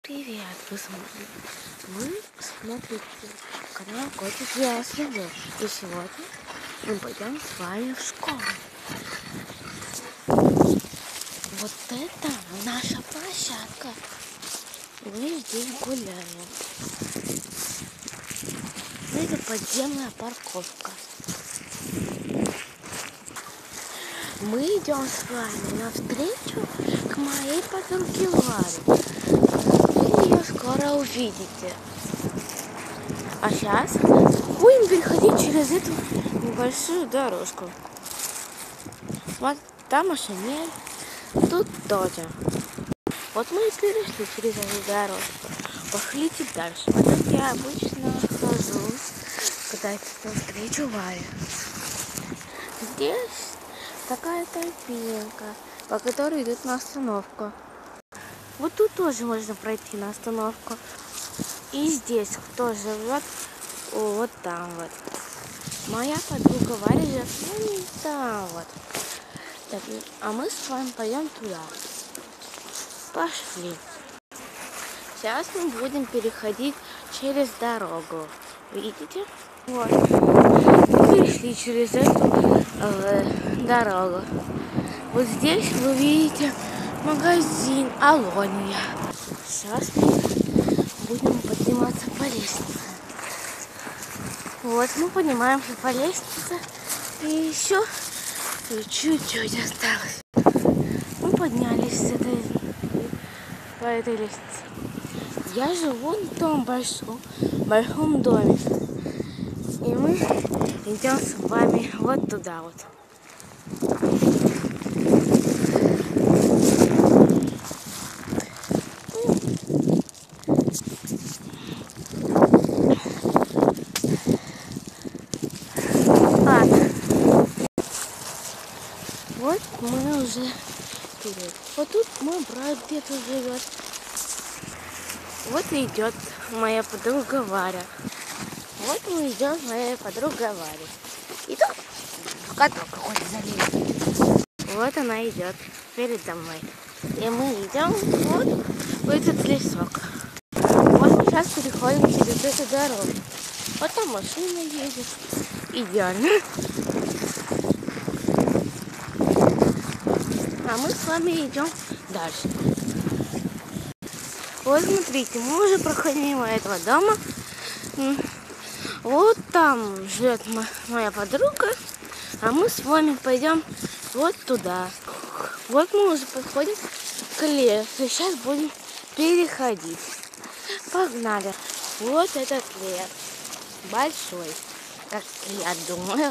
Привет, вы смотрите канал Котик Я Съем. И сегодня мы пойдем с вами в школу. Вот это наша площадка. Мы здесь гуляем. Это подземная парковка. Мы идем с вами навстречу к моей подруге Варе. Вы ее скоро увидите. А сейчас будем переходить через эту небольшую дорожку. Вот там машинель, тут тоже. Вот мы и перешли через эту дорожку. Пошлите дальше. Вот так я обычно хожу, когда я навстречу Варе. Здесь такая тропинка, по которой идет на остановку. Вот тут тоже можно пройти на остановку. И здесь кто живет, вот там вот. Моя подруга Варя живет вон там вот. Так, а мы с вами пойдем туда. Пошли. Сейчас мы будем переходить через дорогу. Видите? Вот. Мы перешли через эту дорогу. Вот здесь вы видите магазин Алония. Сейчас мы будем подниматься по лестнице. Вот мы поднимаемся по лестнице. И еще чуть-чуть осталось. Мы поднялись по этой лестнице. Я живу в том большом доме. И мы идем с вами вот туда вот. Вот мы уже вперед. Вот тут мой брат где-то живет. Вот и идет моя подруга Варя. Вот мы идем с моей подругой Варей. И тут каток какой-то залез. Вот она идет передо мной. И мы идем вот в этот лесок. Вот мы сейчас переходим через эту дорогу. Вот там машина едет. Идеально. А мы с вами идем дальше. Вот смотрите, мы уже проходим мимо этого дома. Вот там живет моя подруга, а мы с вами пойдем вот туда. Вот мы уже подходим к лесу. Сейчас будем переходить. Погнали. Вот этот лес. Большой, как я думаю.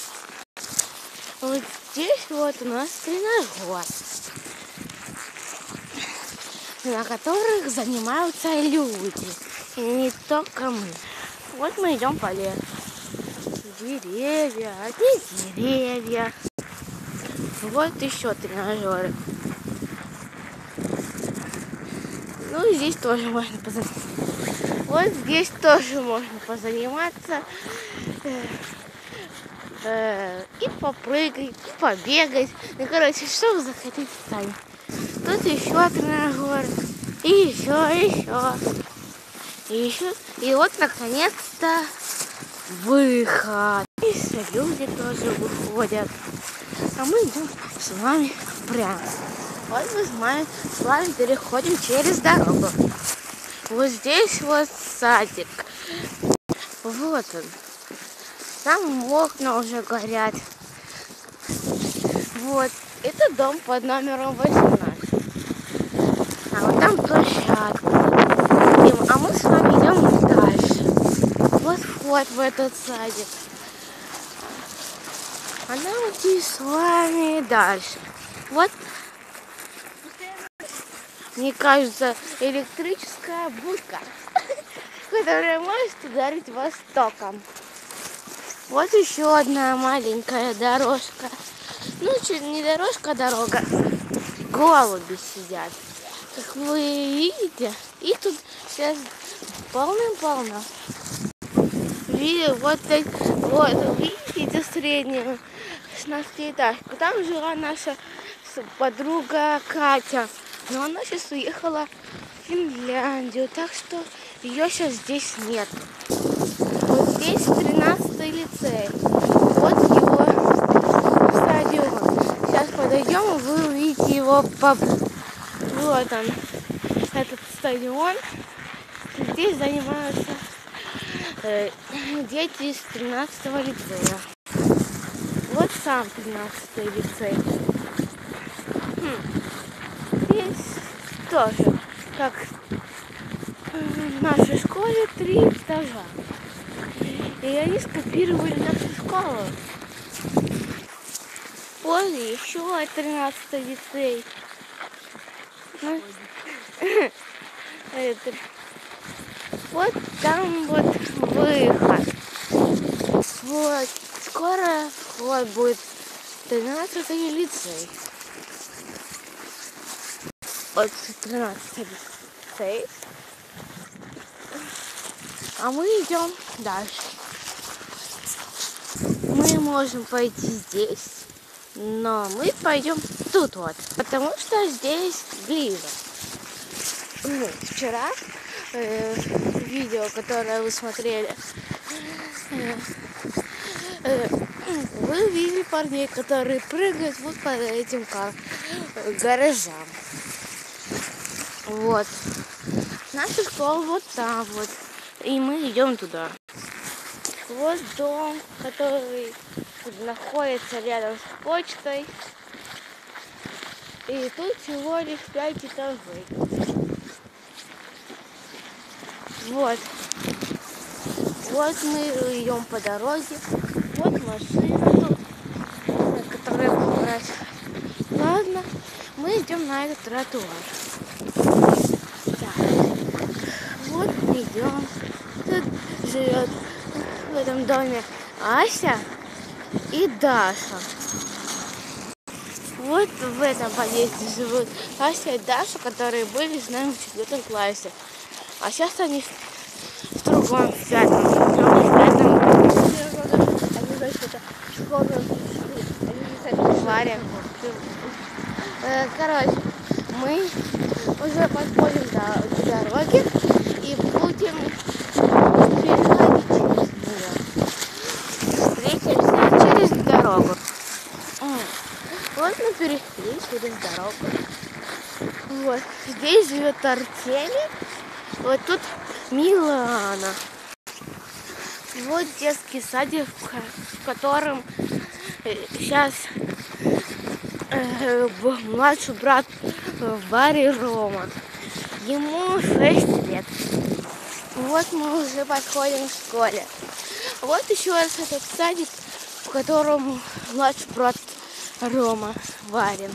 Вот здесь вот у нас тренажер, на которых занимаются люди. И не только мы. Вот мы идем по лесу. Деревья, одни деревья. Вот еще тренажеры. Ну и здесь тоже можно позаниматься. Вот здесь тоже можно позаниматься. И попрыгать, и побегать. Ну, короче, что вы захотите сами. Тут еще тренажер. И еще. И вот, наконец-то, выход. И все люди тоже выходят. А мы идем с вами прямо. Вот мы с вами переходим через дорогу. Вот здесь вот садик. Вот он. Там окна уже горят. Вот. Это дом под номером 18. А вот там площадка. А мы с вами идем дальше. Вот вход в этот садик. А нам идти с вами дальше. Вот, мне кажется, электрическая будка, которая может ударить вас током. Вот еще одна маленькая дорожка. Ну, чуть не дорожка, а дорога. Голуби сидят. Как вы видите, и тут сейчас полным-полно. Вот, видите, среднюю 16-этажку. Там жила наша подруга Катя. Но она сейчас уехала Финляндию, так что ее сейчас здесь нет. Вот здесь 13-й лицей. Вот его стадион. Сейчас подойдем, и вы увидите его Вот он, этот стадион. Здесь занимаются дети из 13-го лицея. Вот сам 13-й лицей. Здесь тоже, как в нашей школе, 3 этажа. И они скопировали нашу школу. Вот еще 13-й лицей. Вот там вот выход. Вот. Скоро вход будет 13-й лицей. Вот 13-й лицей. А мы идем дальше. Мы можем пойти здесь, но мы пойдем тут вот, потому что здесь ближе. Вчера видео, которое вы смотрели, вы видели парней, которые прыгают вот под этим гаражам. Вот. Наша школа вот там вот. И мы идем туда. Вот дом, который находится рядом с почтой. И тут всего лишь 5 этажей. Вот. Вот мы идем по дороге. Вот машина тут, которая поворачивает. Ладно, мы идем на этот тротуар. Так. Вот идем. Тут живет в этом доме Ася и Даша. Вот в этом подъезде живут Ася и Даша, которые были с нами в 4 классе. А сейчас они в другом, в 5. Короче, мы уже подходим до дороги и будем переходить через нее. Встретимся через дорогу. Вот мы перешли через дорогу. Вот. Здесь живет Артемий. Вот тут Милана. Вот детский садик, в котором сейчас младший брат Вари Рома. Ему 6 лет. Вот мы уже подходим к школе. Вот еще раз этот садик, в котором младший брат Рома Варин.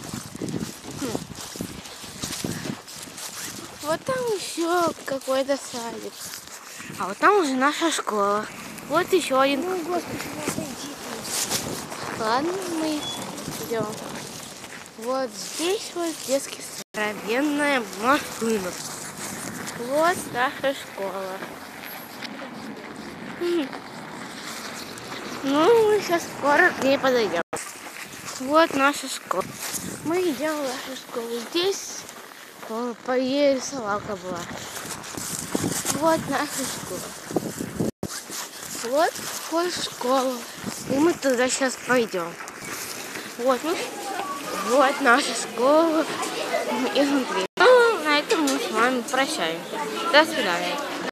Вот там еще какой-то садик. А вот там уже наша школа. Вот еще один. Ну, господи, ладно, мы идем. Вот здесь вот детский здоровенная машина. Вот наша школа. Ну, мы сейчас скоро к ней подойдем. Вот наша школа. Мы идем в нашу школу. Здесь по ей рисовалка была. Вот наша школа. Вот вход в школу. И мы туда сейчас пойдем. Вот наша школа изнутри. Ну, на этом мы с вами прощаемся. До свидания.